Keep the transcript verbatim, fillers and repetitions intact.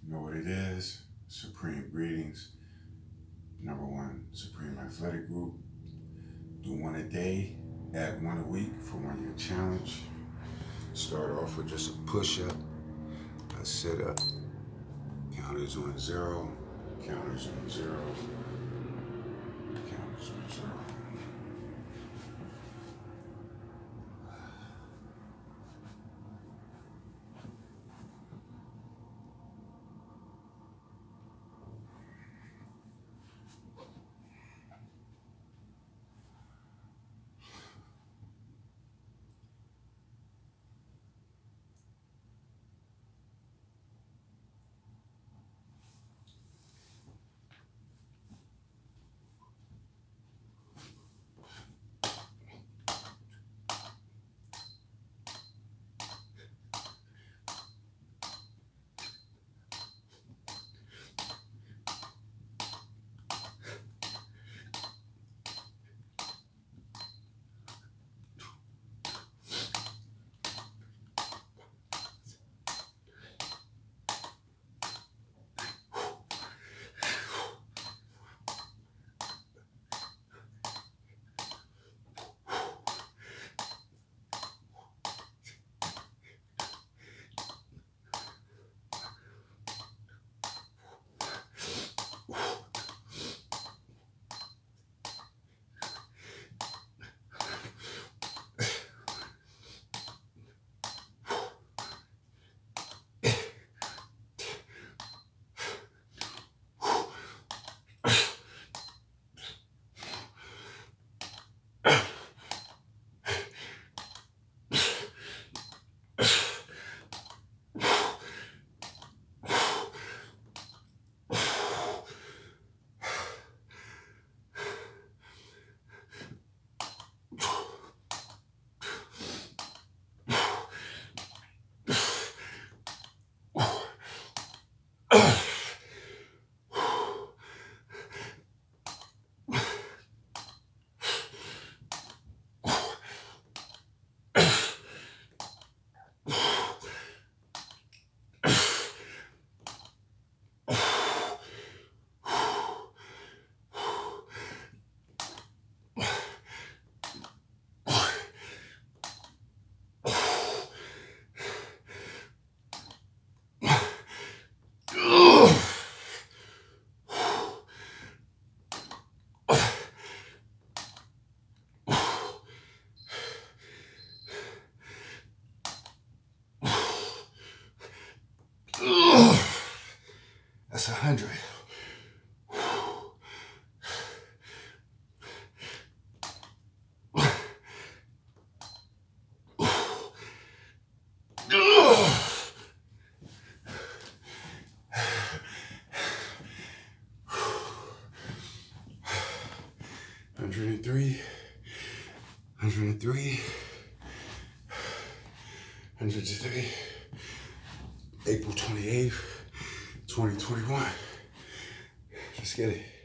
You know what it is? Supreme Greetings, number one Supreme Athletic Group. Do one a day, add one a week for one year challenge. Start off with just a push-up, a sit-up. Counters on zero, counters on zero, counters on zero. That's a hundred. Hundred and three, hundred and three, hundred and three. April twenty-eighth, twenty twenty-one. Let's get it.